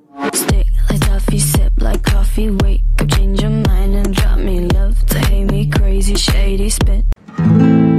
Stick like toffee, sip like coffee. Wake up, change your mind and drop me love to hate me crazy, shady spit.